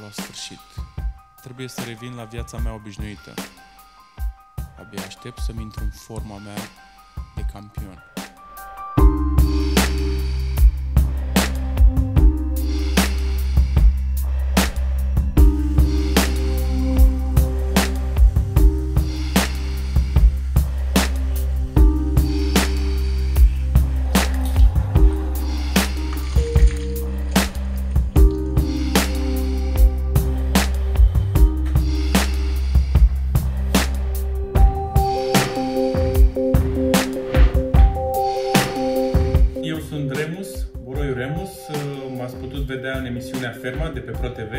la sfârșit. Trebuie să revin la viața mea obișnuită. Abia aștept să-mi intru în forma mea de campion. Sunt Remus, Buroiu Remus, m-ați putut vedea în emisiunea Ferma de pe ProTV.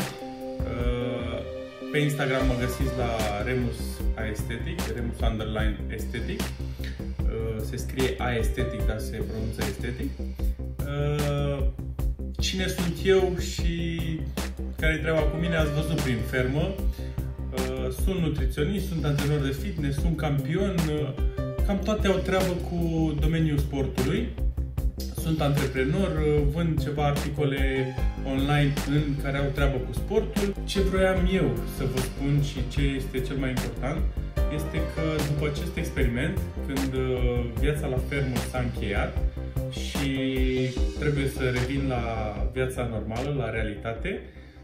Pe Instagram mă găsiți la Remus Aesthetic, Remus underline Aesthetic. Se scrie Aesthetic, dar se pronunță Aesthetic. Cine sunt eu și care-i treaba cu mine, ați văzut prin fermă. Sunt nutriționist, sunt antrenor de fitness, sunt campion, cam toate au treabă cu domeniul sportului. Sunt antreprenor, vând ceva articole online în care au treabă cu sportul. Ce vroiam eu să vă spun și ce este cel mai important este că după acest experiment, când viața la fermă s-a încheiat și trebuie să revin la viața normală, la realitate,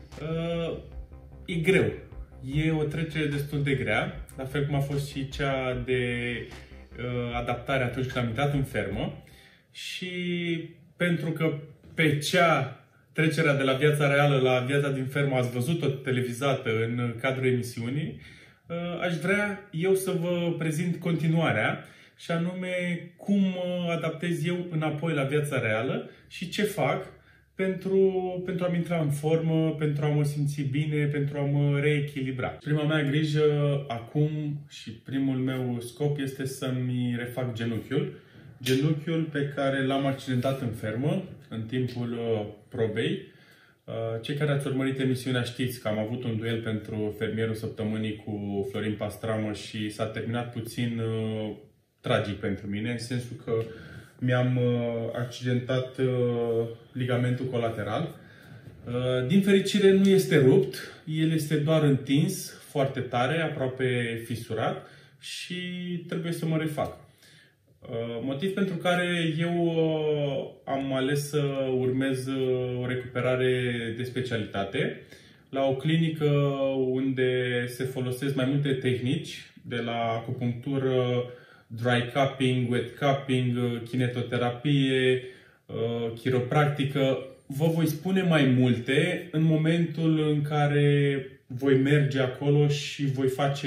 e greu. E o trecere destul de grea, la fel cum a fost și cea de adaptare atunci când am intrat în fermă. Și pentru că pe trecerea de la viața reală la viața din fermă ați văzut-o televizată în cadrul emisiunii, aș vrea eu să vă prezint continuarea și anume cum adaptez eu înapoi la viața reală și ce fac pentru a-mi intra în formă, pentru a mă simți bine, pentru a mă reechilibra. Prima mea grijă acum și primul meu scop este să-mi refac genunchiul. Genunchiul pe care l-am accidentat în fermă, în timpul probei. Cei care ați urmărit emisiunea știți că am avut un duel pentru fermierul săptămânii cu Florin Pastramă și s-a terminat puțin tragic pentru mine, în sensul că mi-am accidentat ligamentul colateral. Din fericire nu este rupt, el este doar întins foarte tare, aproape fisurat și trebuie să mă refac. Motiv pentru care eu am ales să urmez o recuperare de specialitate la o clinică unde se folosesc mai multe tehnici, de la acupunctură, dry cupping, wet cupping, kinetoterapie, chiropractică. Vă voi spune mai multe în momentul în care voi merge acolo și voi face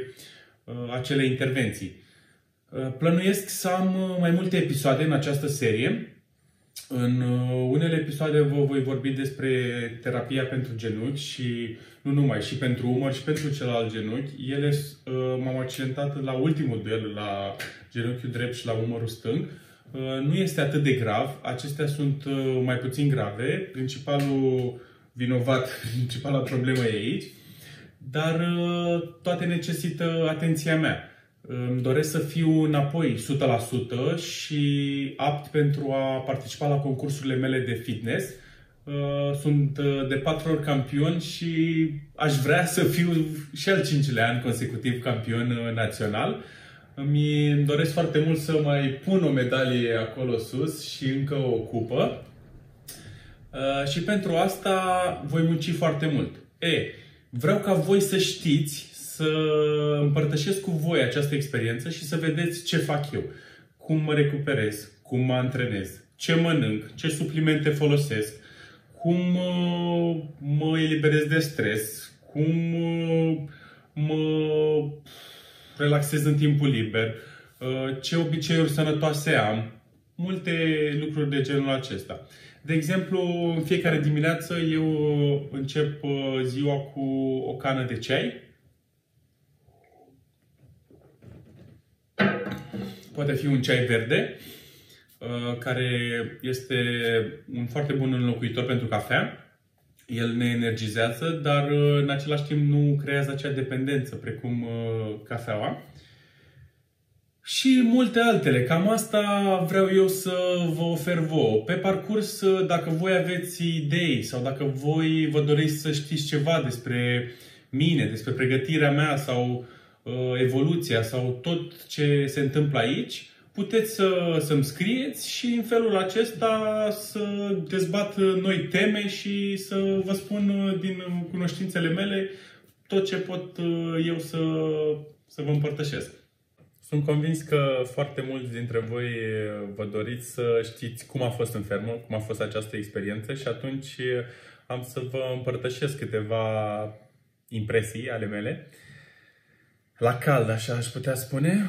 acele intervenții. Plănuiesc să am mai multe episoade în această serie. În unele episoade vă voi vorbi despre terapia pentru genunchi și nu numai, și pentru umăr și pentru celălalt genunchi. M-am accidentat la ultimul duel, la genunchiul drept și la umărul stâng. Nu este atât de grav, acestea sunt mai puțin grave. Principalul vinovat, principala problemă e aici, dar toate necesită atenția mea. Îmi doresc să fiu înapoi 100% și apt pentru a participa la concursurile mele de fitness. Sunt de 4 ori campion și aș vrea să fiu și al 5-lea an consecutiv campion național. Îmi doresc foarte mult să mai pun o medalie acolo sus și încă o cupă. Și pentru asta voi munci foarte mult. Vreau ca voi să știți, să împărtășesc cu voi această experiență și să vedeți ce fac eu. Cum mă recuperez, cum mă antrenez, ce mănânc, ce suplimente folosesc, cum mă eliberez de stres, cum mă relaxez în timpul liber, ce obiceiuri sănătoase am, multe lucruri de genul acesta. De exemplu, în fiecare dimineață eu încep ziua cu o cană de ceai. Poate fi un ceai verde, care este un foarte bun înlocuitor pentru cafea. El ne energizează, dar în același timp nu creează acea dependență precum cafeaua. și multe altele. Cam asta vreau eu să vă ofer vouă. Pe parcurs, dacă voi aveți idei sau dacă voi vă doriți să știți ceva despre mine, despre pregătirea mea sau evoluția sau tot ce se întâmplă aici, puteți să-mi scrieți și în felul acesta să dezbat noi teme și să vă spun din cunoștințele mele tot ce pot eu să vă împărtășesc. Sunt convins că foarte mulți dintre voi vă doriți să știți cum a fost în fermă, cum a fost această experiență și atunci am să vă împărtășesc câteva impresii ale mele. La cald, așa aș putea spune.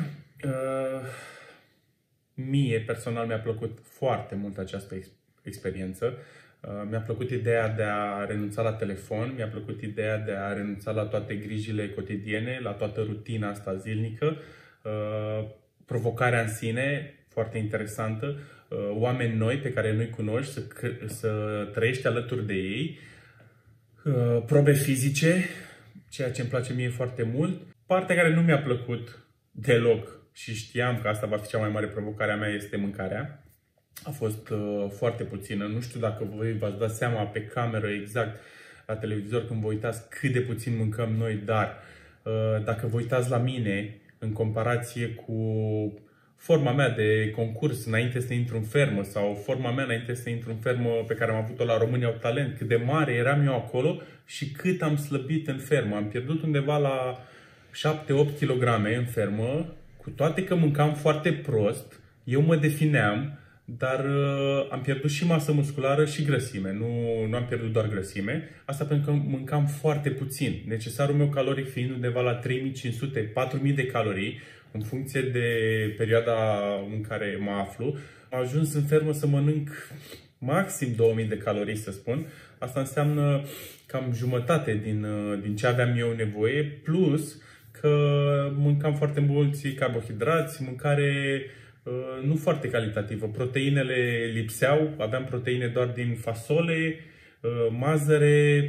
Mie, personal, mi-a plăcut foarte mult această experiență. Mi-a plăcut ideea de a renunța la telefon, mi-a plăcut ideea de a renunța la toate grijile cotidiene, la toată rutina asta zilnică. Provocarea în sine, foarte interesantă, oameni noi pe care nu-i cunoști, să trăiești alături de ei, probe fizice, ceea ce îmi place mie foarte mult. Partea care nu mi-a plăcut deloc și știam că asta va fi cea mai mare provocare a mea este mâncarea. A fost foarte puțină. Nu știu dacă voi v-ați dat seama pe cameră exact la televizor când vă uitați cât de puțin mâncăm noi, dar dacă vă uitați la mine în comparație cu forma mea de concurs înainte să intru în fermă sau forma mea înainte să intru în fermă pe care am avut-o la România Au Talent, cât de mare eram eu acolo și cât am slăbit în fermă. Am pierdut undeva la 7-8 kg în fermă, cu toate că mâncam foarte prost, eu mă defineam, dar am pierdut și masă musculară și grăsime. Nu am pierdut doar grăsime. Asta pentru că mâncam foarte puțin. Necesarul meu caloric fiind undeva la 3500-4000 de calorii, în funcție de perioada în care mă aflu. Am ajuns în fermă să mănânc maxim 2000 de calorii, să spun. Asta înseamnă cam jumătate din ce aveam eu nevoie, plus că mâncam foarte mulți carbohidrați, mâncare nu foarte calitativă. Proteinele lipseau, aveam proteine doar din fasole, mazăre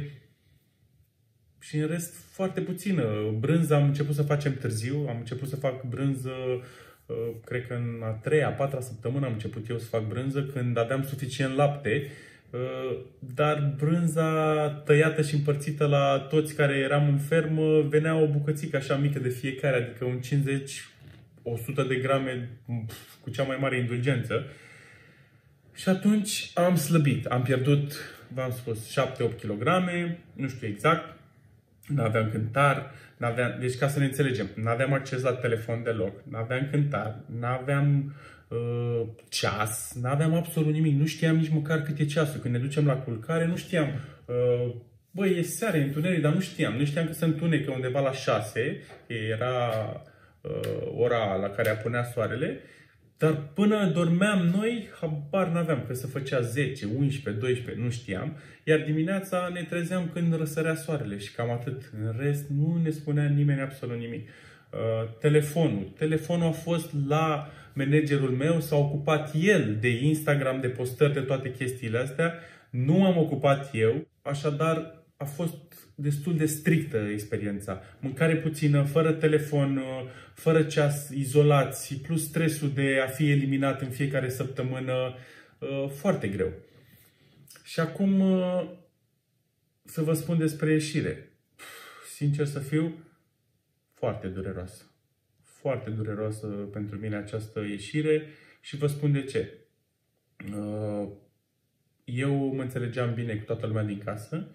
și în rest foarte puțină. Brânză am început să facem târziu, am început să fac brânză, cred că în a 3-a, 4-a săptămână am început eu să fac brânză când aveam suficient lapte, dar brânza tăiată și împărțită la toți care eram în fermă venea o bucățică așa mică de fiecare, adică un 50-100 de grame cu cea mai mare indulgență. Și atunci am slăbit, am pierdut, v-am spus, 7-8 kg, nu știu exact, n-aveam cântar, deci ca să ne înțelegem, n-aveam acces la telefon deloc, n-aveam cântar, n-aveam ceas, n-aveam absolut nimic, nu știam nici măcar cât e ceasul. Când ne ducem la culcare, nu știam, băi, e seară, e întuneric, dar nu știam că se întunecă undeva la 6, era ora la care apunea soarele, dar până dormeam noi, habar n-aveam, că se făcea 10, 11, 12, nu știam, iar dimineața ne trezeam când răsărea soarele și cam atât. În rest, nu ne spunea nimeni absolut nimic. Telefonul a fost la managerul meu, s-a ocupat el de Instagram, de postări, de toate chestiile astea. Nu am ocupat eu, așadar a fost destul de strictă experiența. Mâncare puțină, fără telefon, fără ceas, izolați, plus stresul de a fi eliminat în fiecare săptămână, foarte greu. Și acum să vă spun despre ieșire. Sincer să fiu, foarte dureroasă. Foarte dureroasă pentru mine această ieșire și vă spun de ce. Eu mă înțelegeam bine cu toată lumea din casă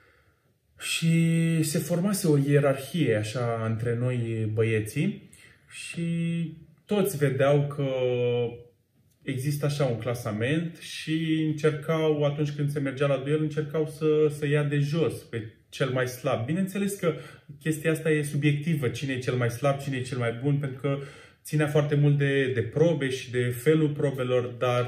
și se formase o ierarhie așa între noi băieții și toți vedeau că există așa un clasament și încercau, atunci când se mergea la duel, încercau să ia de jos pe cel mai slab. Bineînțeles că chestia asta e subiectivă, cine e cel mai slab, cine e cel mai bun, pentru că ținea foarte mult de probe și de felul probelor, dar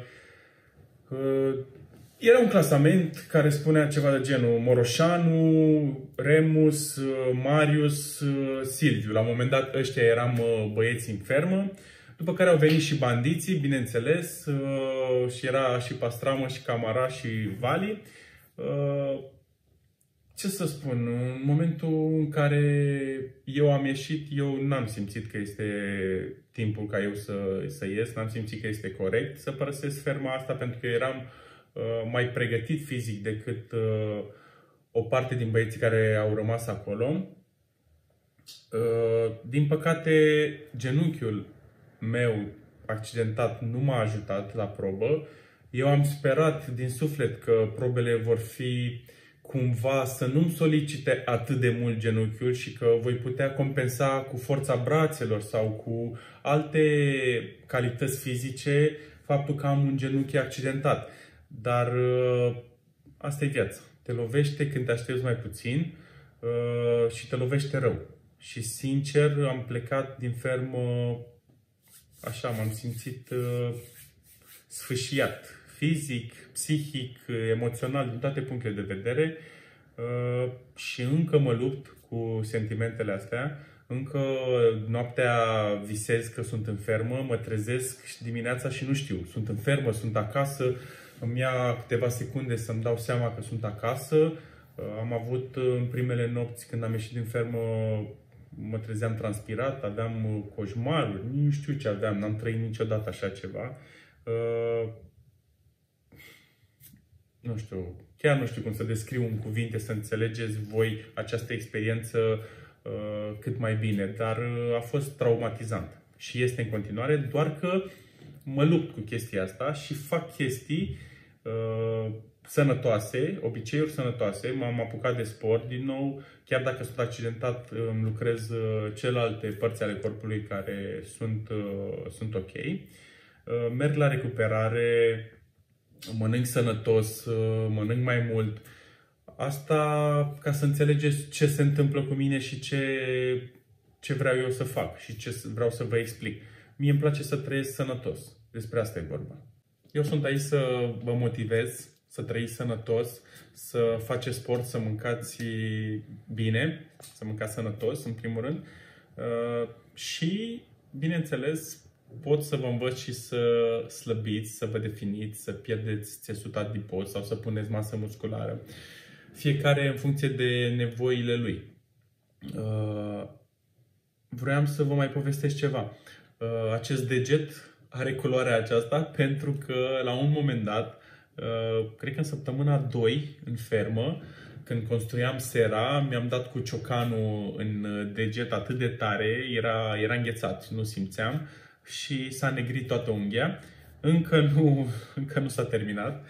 era un clasament care spunea ceva de genul Moroșanu, Remus, Marius, Silviu. La un moment dat ăștia eram băieți în fermă, după care au venit și bandiții, bineînțeles, și era și Pastramă, și Camara, și Vali. Ce să spun, în momentul în care eu am ieșit, eu n-am simțit că este timpul ca eu să ies, n-am simțit că este corect să părăsesc ferma asta, pentru că eram mai pregătit fizic decât o parte din băieții care au rămas acolo. Din păcate, genunchiul meu accidentat nu m-a ajutat la probă. Eu am sperat din suflet că probele vor fi cumva să nu-mi solicite atât de mult genunchiul și că voi putea compensa cu forța brațelor sau cu alte calități fizice faptul că am un genunchi accidentat. Dar asta e viața. Te lovește când te aștepți mai puțin și te lovește rău. Și sincer am plecat din fermă așa, m-am simțit sfâșiat. Fizic, psihic, emoțional, din toate punctele de vedere. Și încă mă lupt cu sentimentele astea. Încă noaptea visez că sunt în fermă, mă trezesc și dimineața și nu știu. Sunt în fermă, sunt acasă, îmi ia câteva secunde să-mi dau seama că sunt acasă. Am avut în primele nopți când am ieșit din fermă, mă trezeam transpirat, aveam coșmaruri, nu știu ce aveam, n-am trăit niciodată așa ceva. Nu știu, chiar nu știu cum să descriu în cuvinte, să înțelegeți voi această experiență cât mai bine, dar a fost traumatizant și este în continuare, doar că mă lupt cu chestia asta și fac chestii sănătoase, obiceiuri sănătoase. M-am apucat de sport din nou, chiar dacă sunt accidentat, îmi lucrez celelalte părți ale corpului care sunt ok. Merg la recuperare, mănânc sănătos, mănânc mai mult. Asta ca să înțelegeți ce se întâmplă cu mine și ce vreau eu să fac și ce vreau să vă explic. Mie îmi place să trăiesc sănătos. Despre asta e vorba. Eu sunt aici să vă motivez, să trăiți sănătos, să faceți sport, să mâncați bine, să mâncați sănătos, în primul rând. Și, bineînțeles, pot să vă învăț și să slăbiți, să vă definiți, să pierdeți țesut adipos sau să puneți masă musculară. Fiecare în funcție de nevoile lui. Vreau să vă mai povestesc ceva. Acest deget are culoarea aceasta pentru că la un moment dat, cred că în săptămâna 2 în fermă, când construiam sera, mi-am dat cu ciocanul în deget atât de tare, era înghețat, nu simțeam și s-a negrit toată unghia. Încă nu s-a terminat.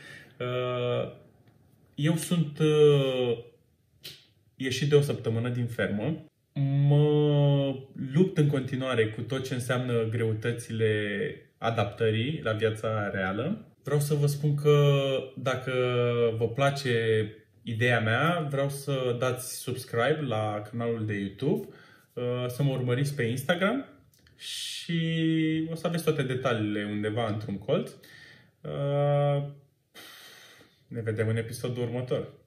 Eu sunt ieșit de o săptămână din fermă. Mă lupt în continuare cu tot ce înseamnă greutățile adaptării la viața reală. Vreau să vă spun că dacă vă place ideea mea, vreau să dați subscribe la canalul de YouTube, să mă urmăriți pe Instagram și o să aveți toate detaliile undeva într-un colț. Ne vedem în episodul următor.